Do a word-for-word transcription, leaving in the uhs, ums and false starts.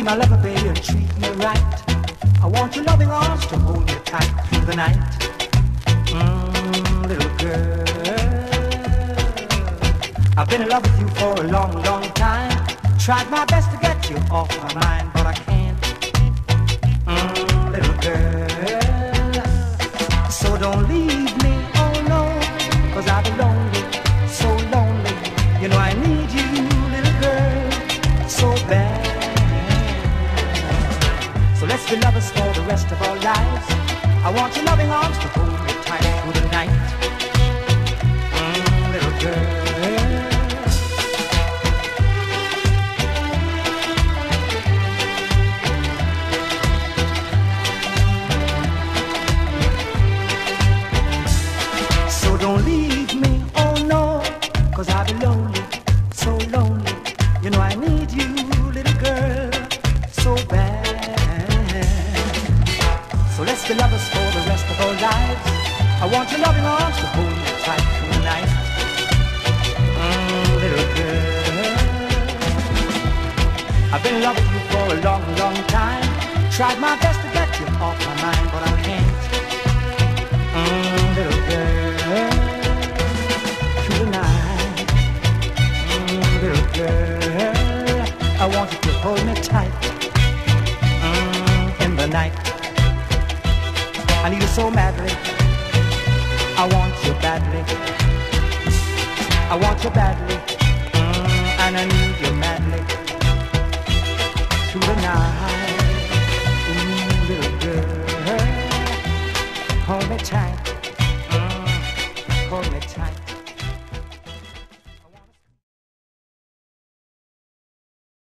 my lover, baby, and treat me right. I want your loving arms to hold me tight through the night. Mmm, little girl, I've been in love with you for a long, long time. Tried my best to get you off my mind, but I can't. Mmm, little girl, so don't leave me, oh no, 'cause I've been lonely, so lonely. You know I need you, little girl, so bad. So let's be lovers for the rest of our lives. I want your loving arms to hold me tight through the night. Mm, little girl. So don't leave me, oh no, 'cause I'll be lonely, so lonely. You know I need you, little girl, so bad. So let's be lovers for the rest of our lives. I want your loving arms to hold me tight through the night. Mm, little girl, I've been in love with you for a long, long time. Tried my best to get you off my mind, but I can't. Mm, little girl, through the night. Mm, little girl, I want you to hold me tight. Mm, in the night. I need you so madly. I want you badly. I want you badly. Mm, and I need